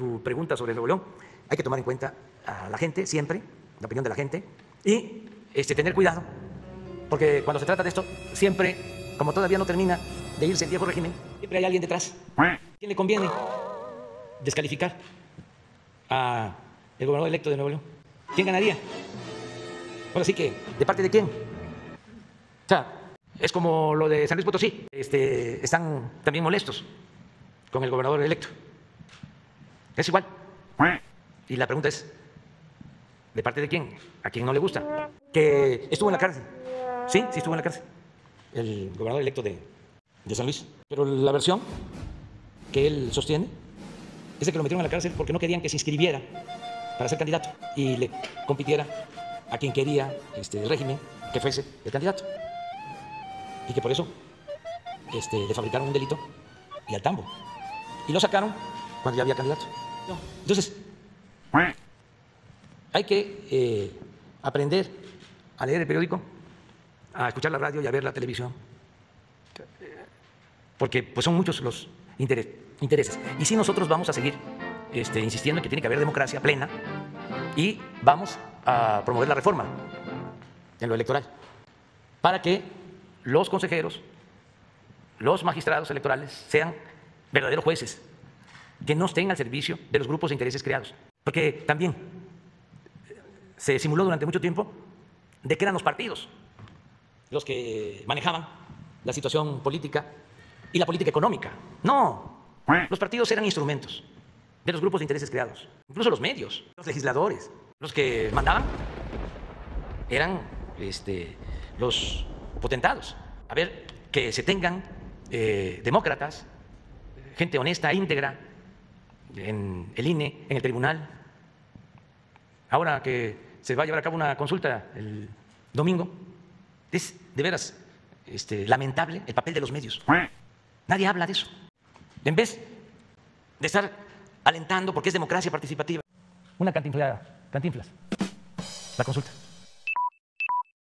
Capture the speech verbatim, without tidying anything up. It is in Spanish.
tu pregunta sobre Nuevo León, hay que tomar en cuenta a la gente siempre, la opinión de la gente, y este, tener cuidado, porque cuando se trata de esto, siempre, como todavía no termina de irse el viejo régimen, siempre hay alguien detrás. ¿Quién le conviene descalificar al gobernador electo de Nuevo León? ¿Quién ganaría? Ahora sí que, ¿de parte de quién? O sea, es como lo de San Luis Potosí. Este, están también molestos con el gobernador electo. Es igual. Y la pregunta es, ¿de parte de quién? ¿A quién no le gusta? Que estuvo en la cárcel. Sí, sí estuvo en la cárcel. El gobernador electo de, de San Luis. Pero la versión que él sostiene es de que lo metieron a la cárcel porque no querían que se inscribiera para ser candidato y le compitiera a quien quería este, el régimen que fuese el candidato. Y que por eso este, le fabricaron un delito y al tambo. Y lo sacaron cuando ya había candidato. Entonces, hay que eh, aprender a leer el periódico, a escuchar la radio y a ver la televisión. Porque pues, son muchos los interes, intereses. Y sí, nosotros vamos a seguir este, insistiendo en que tiene que haber democracia plena y vamos a promover la reforma en lo electoral para que los consejeros, los magistrados electorales sean verdaderos jueces, que no estén al servicio de los grupos de intereses creados. Porque también se simuló durante mucho tiempo de que eran los partidos los que manejaban la situación política y la política económica. No, los partidos eran instrumentos de los grupos de intereses creados, incluso los medios, los legisladores, los que mandaban eran este, los potentados. A ver, que se tengan eh, demócratas, gente honesta, íntegra, en el I N E, en el tribunal. Ahora que se va a llevar a cabo una consulta el domingo, es de veras este, lamentable el papel de los medios. Nadie habla de eso. En vez de estar alentando, porque es democracia participativa, una cantinflada, cantinflas, la consulta.